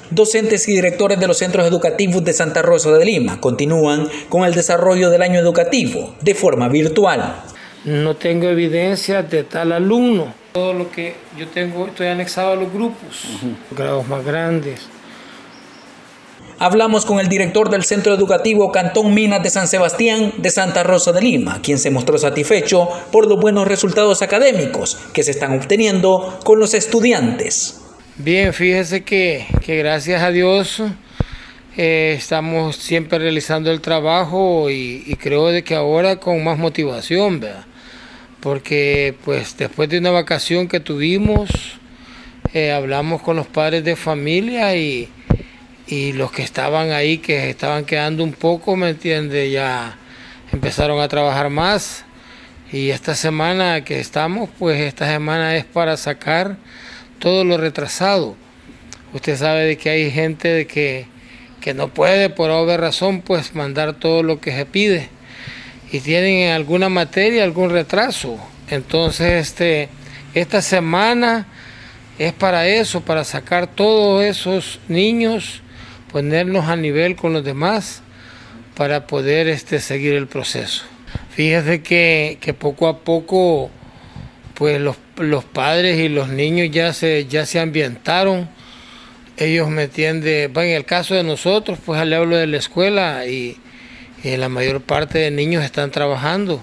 Docentes y directores de los centros educativos de Santa Rosa de Lima continúan con el desarrollo del año educativo de forma virtual. No tengo evidencia de tal alumno. Todo lo que yo tengo, estoy anexado a los grupos, grados más grandes. Hablamos con el director del Centro Educativo Cantón Minas de San Sebastián de Santa Rosa de Lima, quien se mostró satisfecho por los buenos resultados académicos que se están obteniendo con los estudiantes. Bien, fíjese que gracias a Dios estamos siempre realizando el trabajo y creo de que ahora con más motivación, ¿verdad? Porque pues después de una vacación que tuvimos, hablamos con los padres de familia y los que estaban ahí, que estaban quedando un poco, ¿me entiende? Ya empezaron a trabajar más. Y esta semana que estamos, pues esta semana es para sacar todo lo retrasado. Usted sabe de que hay gente de que no puede por obvia razón pues mandar todo lo que se pide. Y tienen en alguna materia algún retraso. Entonces esta semana es para eso, para sacar todos esos niños, ponernos a nivel con los demás para poder seguir el proceso. Fíjese que poco a poco pues los padres y los niños ya se ambientaron. Ellos me entienden, en el caso de nosotros, pues le hablo de la escuela y la mayor parte de niños están trabajando.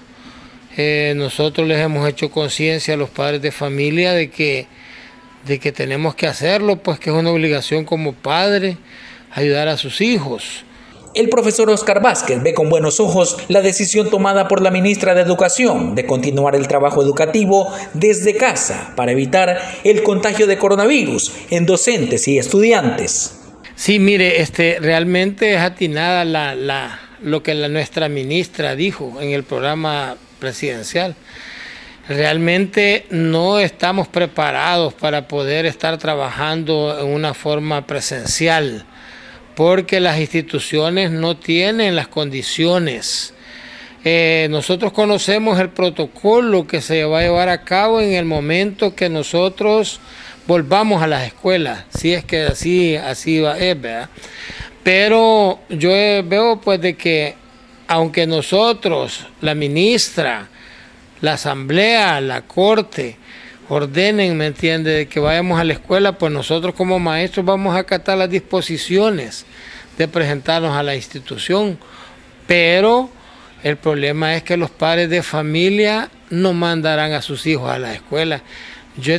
Nosotros les hemos hecho conciencia a los padres de familia de que tenemos que hacerlo, pues que es una obligación como padre ayudar a sus hijos. El profesor Oscar Vázquez ve con buenos ojos la decisión tomada por la ministra de Educación de continuar el trabajo educativo desde casa para evitar el contagio de coronavirus en docentes y estudiantes. Sí, mire, realmente es atinada lo que nuestra ministra dijo en el programa presidencial. Realmente no estamos preparados para poder estar trabajando en una forma presencial, porque las instituciones no tienen las condiciones. Nosotros conocemos el protocolo que se va a llevar a cabo en el momento que nosotros volvamos a las escuelas, si es que así va, ¿verdad? Pero yo veo pues de que aunque nosotros, la ministra, la asamblea, la corte, ordenen, ¿me entiende?, de que vayamos a la escuela, pues nosotros como maestros vamos a acatar las disposiciones de presentarnos a la institución. Pero el problema es que los padres de familia no mandarán a sus hijos a la escuela. Yo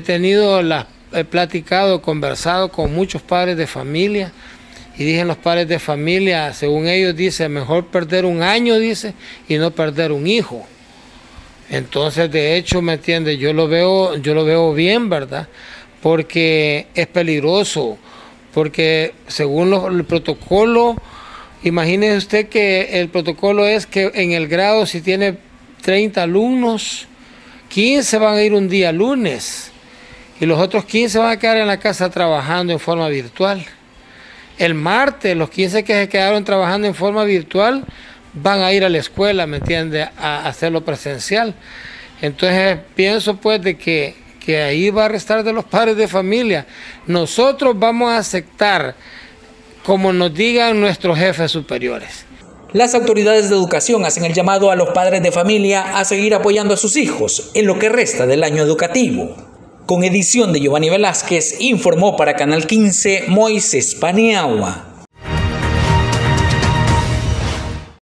he platicado, conversado con muchos padres de familia y dicen los padres de familia, según ellos, dice, mejor perder un año, dice, y no perder un hijo. Entonces, de hecho, ¿me entiende? Yo lo veo bien, ¿verdad? Porque es peligroso, porque según el protocolo, imagínese usted que el protocolo es que en el grado, si tiene 30 alumnos, 15 van a ir un día lunes y los otros 15 van a quedar en la casa trabajando en forma virtual. El martes, los 15 que se quedaron trabajando en forma virtual van a ir a la escuela, ¿me entiende?, a hacerlo presencial. Entonces pienso pues de que ahí va a restar de los padres de familia. Nosotros vamos a aceptar como nos digan nuestros jefes superiores. Las autoridades de educación hacen el llamado a los padres de familia a seguir apoyando a sus hijos en lo que resta del año educativo. Con edición de Giovanni Velázquez, informó para Canal 15 Moisés Paniagua.